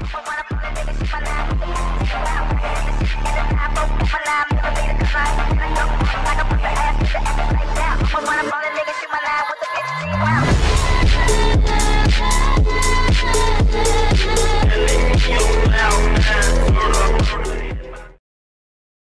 When I'm on a nigga, shoot my line with the bitch.